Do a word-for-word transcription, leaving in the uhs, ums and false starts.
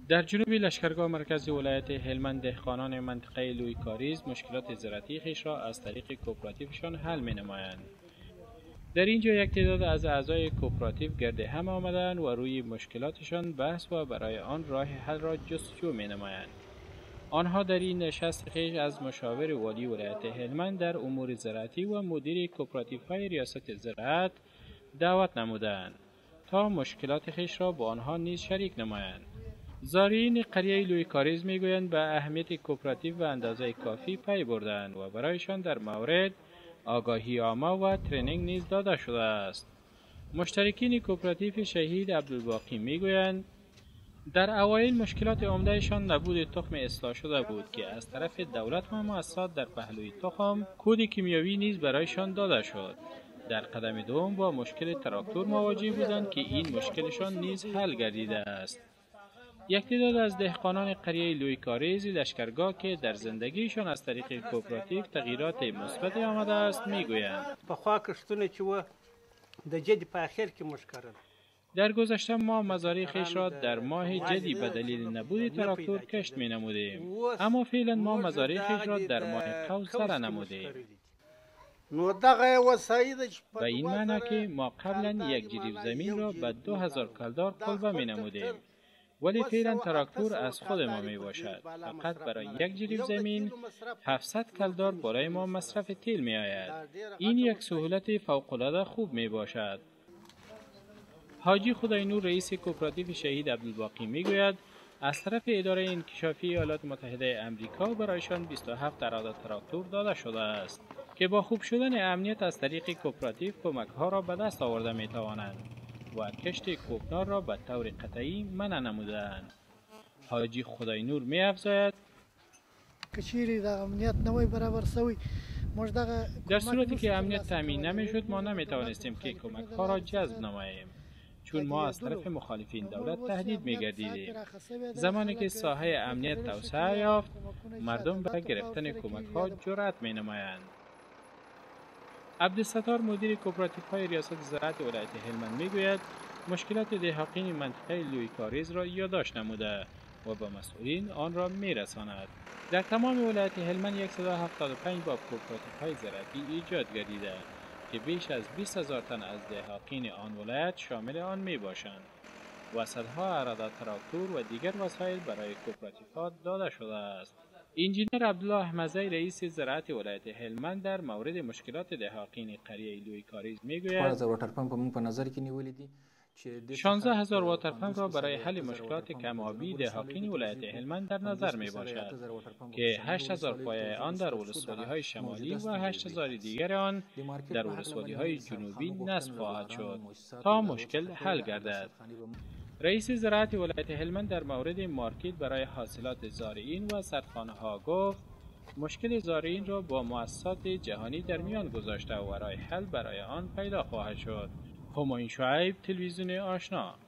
در جنوب لشکرگاه مرکزی ولایت هلمند دهقانان منطقه لوی کاریز مشکلات زراعتی خیش را از طریق کوپراتیوشان حل می نمایند. در اینجا یک تعداد از اعضای کوپراتیو گرد هم آمدند و روی مشکلاتشان بحث و برای آن راه حل را جستجو می نمایند. آنها در این نشست خیش از مشاور والی ولایت هلمند در امور زراعتی و مدیر کوپراتیوهای ریاست زراعت دعوت نمودند تا مشکلات خیش را با آنها نیز شریک نمایند. زارعین قریه لوی کاریز میگویند به اهمیت کوپراتیو و اندازه کافی پی بردند و برایشان در مورد آگاهی عامه و ترینینگ نیز داده شده است. مشترکین کوپراتیو شهید عبدالباقی میگویند در اوایل مشکلات عمدهشان نبود تخم اصلاح شده بود که از طرف دولت و مؤسسات در پهلوی تخم کود کیمیاوی نیز برایشان داده شد. در قدم دوم با مشکل تراکتور مواجه بودند که این مشکلشان نیز حل گردیده است. یک تعداد از دهقانان قریه لوی کاریز لشکرگاه که در زندگیشان از طریق کوپراتیو تغییرات مثبت آمده است میگویند در گذشته ما مزارع خیش را در ماه جدی به دلیل نبود تراکتور کشت می نمودیم، اما فعلا ما مزارع خیش را در ماه قوس سره نمودیم. به این معنی که ما قبلا یک جریب زمین را به دو هزار کلدار قلبه می نمودیم، ولی فعلا تراکتور از خود ما می باشد. فقط برای یک جریب زمین هفتصد کلدار برای ما مصرف تیل می آید. این یک سهولت فوق العاده خوب می باشد. حاجی خداینور رئیس کوپراتیو شهید عبدالباقی می گوید از طرف اداره انکشافی ایالات متحده آمریکا برایشان بیست و هفت اراده تراکتور داده شده است که با خوب شدن امنیت از طریق کوپراتیو کمک ها را به دست آورده می توانند و کشت کوکنار را به طور قطعی منع نمودند. حاجی خداینور می افزاید در صورتی که امنیت تامین نمی شد ما نمی توانستیم که کمک ها را جذب نماییم، چون ما از طرف مخالفین دولت تهدید می گردیدیم. زمانی که ساحه امنیت توسعه یافت مردم برای گرفتن کمک ها جرأت می نمایند. عبدالستار مدیر کوپراتیو های ریاست زراعت ولایت هلمند می گوید مشکلات دهقانان منطقه لوی کاریز را یادداشت نموده و به مسئولین آن را می رساند. در تمام ولایت هلمند صد و هفتاد و پنج باب کوپراتیو های زراعتی ایجاد گردیده که بیش از بیست هزار تن از دهقانان آن ولایت شامل آن می باشند و صدها اراده تراکتور و دیگر وسایل برای کوپراتیو ها داده شده است. انجینر عبدالله احمدی رئیس زراعت ولایت هلمند در مورد مشکلات دهقانان قریه لوی کاریز میگوید شانزده هزار واتر پمپ را برای حل مشکلات کم‌آبی دهقان ولایت هلمند در نظر می باشد که هشت هزار پایه آن در ولسوالی‌های شمالی و هشت هزار دیگر آن در ولسوالی‌های جنوبی نصب خواهد شد تا مشکل حل گردد. رئیس زراعت ولایت هلمند در مورد مارکت برای حاصلات زارعین و سردخانه‌ها گفت مشکل زارعین را با مؤسسات جهانی در میان گذاشته و راه حل برای آن پیدا خواهد شد. همایون شعیب، تلویزیون آشنا.